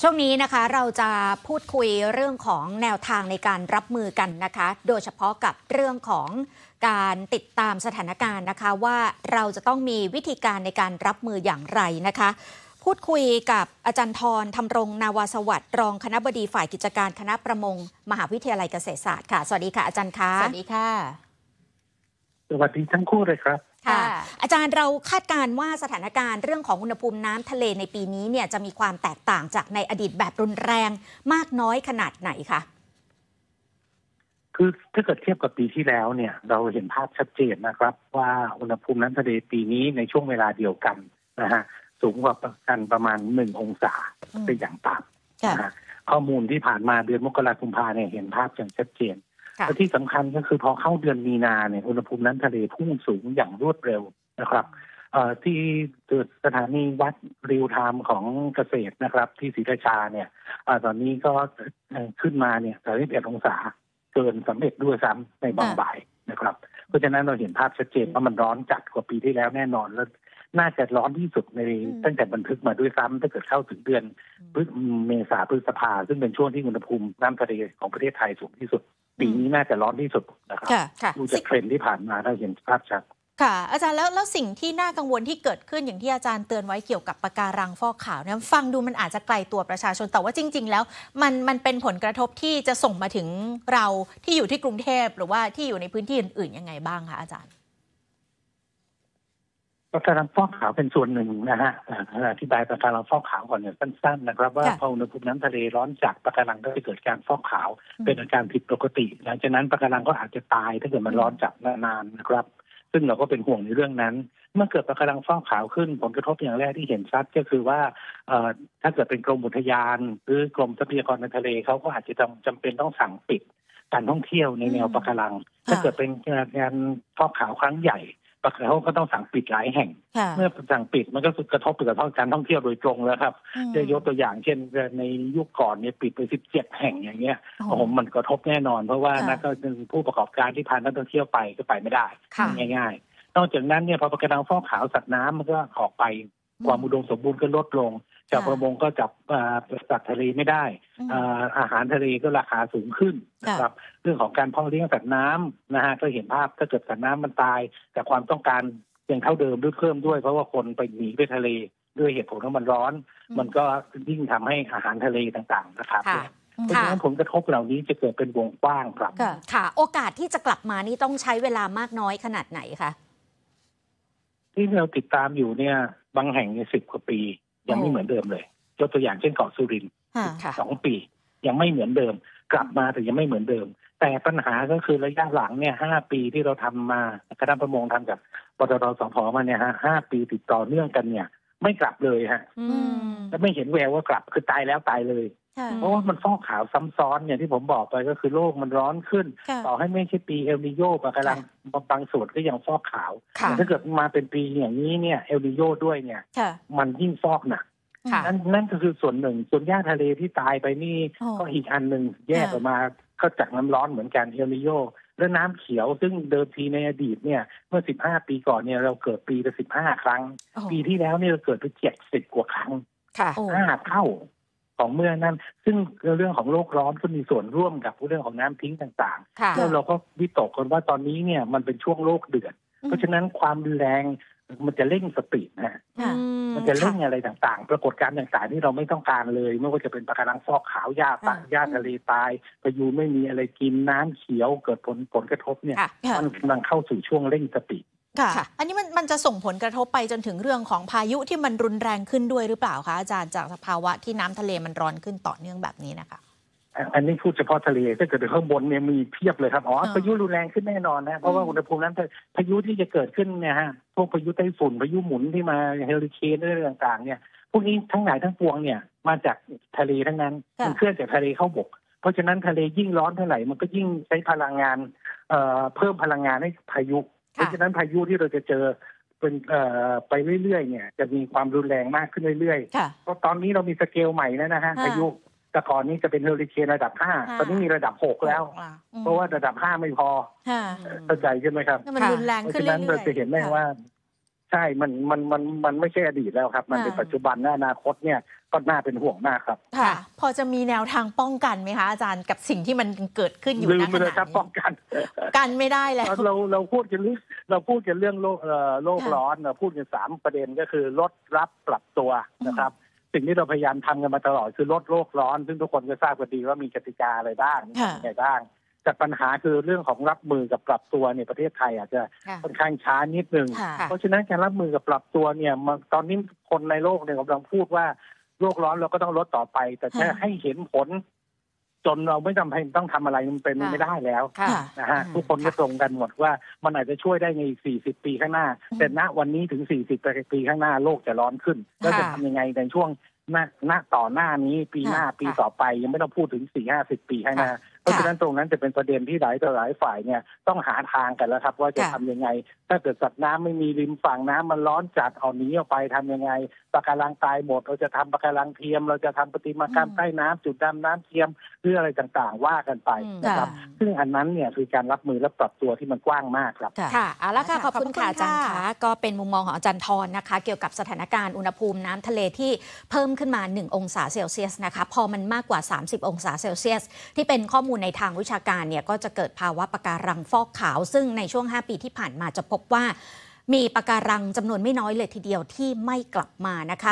ช่วงนี้นะคะเราจะพูดคุยเรื่องของแนวทางในการรับมือกันนะคะโดยเฉพาะกับเรื่องของการติดตามสถานการณ์นะคะว่าเราจะต้องมีวิธีการในการรับมืออย่างไรนะคะพูดคุยกับอาจารย์ธรธำรงนาวาสวัสดิ์รองคณบดีฝ่ายกิจการคณะประมงมหาวิทยาลัยเกษตรศาสตร์ค่ะสวัสดีค่ะอาจารย์คะสวัสดีค่ะสวัสดีทั้งคู่เลยครับค่ะอาจารย์เราคาดการณ์ว่าสถานการณ์เรื่องของอุณหภูมิน้ำทะเลในปีนี้เนี่ยจะมีความแตกต่างจากในอดีตแบบรุนแรงมากน้อยขนาดไหนคะคือถ้าเกิดเทียบกับปีที่แล้วเนี่ยเราเห็นภาพชัดเจนนะครับว่าอุณหภูมิน้ำทะเลปีนี้ในช่วงเวลาเดียวกันนะฮะสูงกว่ากันประมาณ1 องศาเป็นอย่างต่ำนะฮะข้อมูลที่ผ่านมาเดือนมกราคมเนี่ยเห็นภาพอย่างชัดเจนและที่สำคัญก็คือพอเข้าเดือนมีนาเนี่ยอุณหภูมิน้ำทะเลพุ่งสูงอย่างรวดเร็วนะครับที่สถานีวัดเรียลไทม์ของเกษตรนะครับที่ศรีราชาเนี่ยตอนนี้ก็ขึ้นมาเนี่ย31 องศาเกินสำเร็จด้วยซ้ำในบางบ่ายนะครับเพราะฉะนั้นเราเห็นภาพชัดเจนว่ามันร้อนจัดกว่าปีที่แล้วแน่นอนแล้วน่าจะร้อนที่สุดในตั้งแต่บันทึกมาด้วยซ้ำถ้าเกิดเข้าถึงเดือนเมษาพฤษภาซึ่งเป็นช่วงที่อุณหภูมิน้ำทะเลของประเทศไทยสูงที่สุดปีนี้น่าจะร้อนที่สุดนะครับดูจากเทรนด์ที่ผ่านมาเราเห็นภาพชัดค่ะอาจารย์แล้วสิ่งที่น่ากังวลที่เกิดขึ้นอย่างที่อาจารย์เตือนไว้เกี่ยวกับปะการังฟอกขาวเนี่ยฟังดูมันอาจจะไกลตัวประชาชนแต่ว่าจริงๆแล้วมันเป็นผลกระทบที่จะส่งมาถึงเราที่อยู่ที่กรุงเทพหรือว่าที่อยู่ในพื้นที่อื่นๆยังไงบ้างคะอาจารย์ปะการังฟอกขาวเป็นส่วนหนึ่งนะฮะอธิบายปะการังฟอกขาวก่อนเนี่ยสั้นๆนะครับว่าพออุณหภูมิน้ำทะเลร้อนจัดปะการังก็จะเกิดการฟอกขาวเป็นอาการผิดปกติหลังจากนั้นปะการังก็อาจจะตายถ้าเกิดมันร้อนจัดนานๆนะครับซึ่งเราก็เป็นห่วงในเรื่องนั้นเมื่อเกิดปะการังฟอกขาวขึ้นผลกระทบอย่างแรกที่เห็นชัดก็คือว่าถ้าเกิดเป็นกรมอุทยานหรือกรมทรัพยากรในทะเลเขาก็อาจจะจำเป็นต้องสั่งปิดการท่องเที่ยวในแนวปะการังถ้าเกิดเป็นงานฟอกขาวครั้งใหญ่เขาก็ต้องสั่งปิดหลายแห่งเมื่อสั่งปิดมันก็กระทบกับการท่องเที่ยวโดยตรงแล้วครับจะยกตัวอย่างเช่นในยุคก่อนเนี่ยปิดไป17 แห่งอย่างเงี้ยมันกระทบแน่นอนเพราะว่านักผู้ประกอบการที่พานักท่องเที่ยวไปก็ไปไม่ได้ง่ายๆนอกจากนั้นเนี่ยพอปะการังฟอกขาวสัตว์น้ำมันก็ออกไปความอุดมสมบูรณ์ก็ลดลงชาวประมงก็จับสัตว์ทะเลไม่ได้อาหารทะเลก็ราคาสูงขึ้นนะครับเรื่องของการเพาะเลี้ยงสัตว์น้ำนะฮะก็เห็นภาพถ้าเกิดสัตว์น้ำมันตายแต่ความต้องการยังเท่าเดิมหรือเพิ่มด้วยเพราะว่าคนไปหนีไปทะเลด้วยเหตุผลว่ามันร้อนมันก็ยิ่งทำให้อาหารทะเลต่างๆนะครับเพราะฉะนั้นผลกระทบเหล่านี้จะเกิดเป็นวงกว้างครับค่ะโอกาสที่จะกลับมานี่ต้องใช้เวลามากน้อยขนาดไหนคะที่เราติดตามอยู่เนี่ยบางแห่งใน10 กว่าปียังไม่เหมือนเดิมเลยยกตัวอย่างเช่นเกาะสุรินทร์2 ปียังไม่เหมือนเดิมกลับมาแต่ยังไม่เหมือนเดิมแต่ปัญหาก็คือระยะหลังเนี่ย5 ปีที่เราทำมาคณะประมงทำกับปตท.สผ.มาเนี่ย5 ปีติดต่อเนื่องกันเนี่ยไม่กลับเลยฮะและไม่เห็นแววว่ากลับคือตายแล้วตายเลยเพราะว่ามันฟอกขาวซ้ำซ้อนอย่างที่ผมบอกไปก็คือโลกมันร้อนขึ้นต่อให้ไม่ใช่ปีเอลนิโยปะการังบางส่วนก็ยังฟอกขาวแต่ถ้าเกิดมาเป็นปีอย่างนี้เนี่ยเอลนิโยด้วยเนี่ยมันยิ่งฟอกหนักนั่นก็คือส่วนหนึ่งส่วนหญ้าทะเลที่ตายไปนี่ก็อีกอันหนึ่งแยกออกมาก็จากน้ำร้อนเหมือนกันเอลนิโยและน้ำเขียวซึ่งเดิมทีในอดีตเนี่ยเมื่อ15 ปีก่อนเนี่ยเราเกิดปีละ15 ครั้งปีที่แล้วเนี่ยเราเกิดไป70 กว่าครั้ง5 เท่าของเมื่อนั้นซึ่งเรื่องของโลกร้อนก็มีส่วนร่วมกับเรื่องของน้ำทิ้งต่างๆแล้วเราก็วิตกกันว่าตอนนี้เนี่ยมันเป็นช่วงโลกเดือดเพราะฉะนั้นความรุนแรงมันจะเร่งสปีดนะมันจะเร่งอะไรต่างๆปรากฏการณ์ต่างๆที่เราไม่ต้องการเลยไม่ว่าจะเป็นปะการังฟอกขาวหญ้าทะเลตายพายุไม่มีอะไรกินน้ำเขียวเกิดผลกระทบเนี่ยมันกำลังเข้าสู่ช่วงเร่งสปีดค่ะอันนี้มันจะส่งผลกระทบไปจนถึงเรื่องของพายุที่มันรุนแรงขึ้นด้วยหรือเปล่าคะอาจารย์จากสภาวะที่น้ำทะเลมันร้อนขึ้นต่อเนื่องแบบนี้นะคะอันนี้พูดเฉพาะทะเลถ้าเกิดข้างบนเนี่ยมีเพียบเลยครับพายุรุนแรงขึ้นแน่นอนนะเพราะว่าอุณหภูมินั้นพายุที่จะเกิดขึ้นเนี่ยฮะพวกพายุไต้ฝุ่นพายุหมุนที่มาเฮอริเคนเรื่องต่างๆเนี่ยพวกนี้ทั้งหลายทั้งปวงเนี่ยมาจากทะเลทั้งนั้นมันเคลื่อนจากทะเลเข้าบกเพราะฉะนั้นทะเลยิ่งร้อนเท่าไหร่มันก็ยิ่งใช้พลังงานเพิ่มพลังงานให้พายุเพราะฉะนั้นพายุที่เราจะเจอเป็นไปเรื่อยๆเนี่ยจะมีความรุนแรงมากขึ้นเรื่อยๆเพราะตอนนี้เรามีสเกลใหม่แล้วนะฮะพายุแต่ก่อนนี้จะเป็นเฮอริเคนระดับ5ตอนนี้มีระดับ6แล้วเพราะว่าระดับ5ไม่พอเข้าใจใช่ไหมครับมันรุนแรงขึ้นเรื่อยๆเพราะฉะนั้นเราจะเห็นได้ว่าใช่มันไม่ใช่อดีตแล้วครับมันเป็นปัจจุบันและอนาคตเนี่ยก็น่าเป็นห่วงมากครับค่ะพอจะมีแนวทางป้องกันไหมคะอาจารย์กับสิ่งที่มันเกิดขึ้นอยู่ณขณะนี้ลืมไปเลยครับป้องกันไม่ได้แล้วเราพูดกันเรื่องโลกร้อนเราพูดกัน3 ประเด็นก็คือลดรับปรับตัวนะครับสิ่งที่เราพยายามทำกันมาตลอดคือลดโลกร้อนซึ่งทุกคนก็ทราบกันดีว่ามีกติกาอะไรบ้างไงบ้างแต่ปัญหาคือเรื่องของรับมือกับปรับตัวเนี่ยประเทศไทยอาจจะค่อนข้างช้านิดนึงเพราะฉะนั้นการรับมือกับปรับตัวเนี่ยตอนนี้คนในโลกเนี่ยกำลังพูดว่าโลกร้อนเราก็ต้องลดต่อไปแต่แค่ให้เห็นผลจนเราไม่จำเป็นต้องทำอะไรมันเป็นไม่ได้แล้วนะฮะทุกคนก็ตรงกันหมดว่ามันอาจจะช่วยได้ใน40 ปีข้างหน้าแต่ณวันนี้ถึง40 ปีข้างหน้าโลกจะร้อนขึ้นแล้วจะทำยังไงในช่วงหน้าต่อหน้านี้ปีหน้าปีต่อไปยังไม่ต้องพูดถึง40-50 ปีข้างหน้าเพราะฉะนั้นตรงนั้นจะเป็นประเด็นที่หลายฝ่ายเนี่ยต้องหาทางกันแล้วครับว่าจะทำยังไงถ้าเกิดสัตว์น้ำไม่มีริมฝั่งน้ำมันร้อนจัดเอาหนีออกไปทำยังไงปะการังตายหมดเราจะทำปะการังเทียมเราจะทำประติมากรรมใต้น้ำจุดดำน้ำเทียมหรืออะไรต่างๆว่ากันไปนะครับซึ่งอันนั้นเนี่ยคือการรับมือและปรับตัวที่มันกว้างมากครับค่ะเอาละค่ะขอบคุณค่ะอาจารย์คะก็เป็นมุมมองของอาจารย์ธรนะคะเกี่ยวกับสถานการณ์อุณหภูมิน้ำทะเลที่เพิ่มขึ้นมา1 องศาเซลเซียสนะคะพอมันมากกว่า30 องศาเซลเซียสที่เป็นข้อมูลในทางวิชาการเนี่ยก็จะเกิดภาวะปะการังฟอกขาวซึ่งในช่วง5 ปีที่ผ่านมาจะพบว่ามีปะการังจำนวนไม่น้อยเลยทีเดียวที่ไม่กลับมานะคะ